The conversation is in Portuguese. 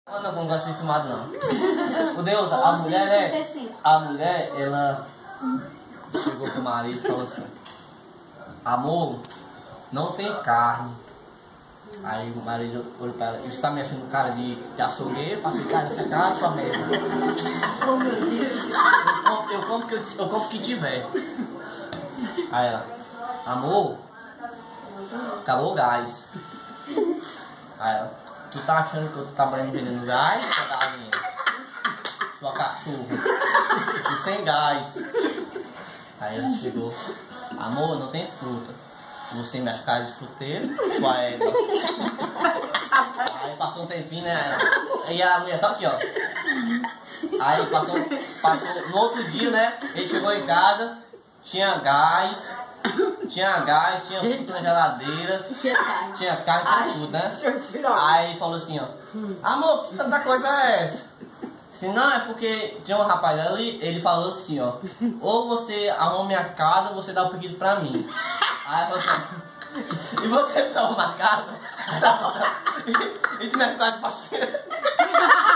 Não, não gosto de ser filmado não. O Deus, a mulher, né? A mulher, ela chegou pro marido e falou assim: amor, não tem carne. Aí o marido olhou pra ela: você está me achando cara de açougueiro pra ficar nessa casa, sua merda? Oh meu Deus. Eu compro o que tiver. Aí ela: amor, acabou o gás. Aí ela: tu tá achando que eu tô trabalhando vendendo gás, sua galinha? Sua cachorra? E sem gás. Aí ela chegou: amor, não tem fruta. Você me acha cara de fruteiro? Sua égua. Aí passou um tempinho, né? E a mulher só aqui, ó. Aí passou no outro dia, né? Ele chegou em casa, tinha gás, tinha fruta na geladeira, tinha carne, tudo, né? Aí falou assim, ó: amor, que tanta coisa é essa? Assim, não, é porque tinha um rapaz ali, ele falou assim, ó: ou você arruma minha casa, ou você dá um pedido pra mim. Aí falou assim: e você pra arrumar a casa? E tu não é quase parceiro.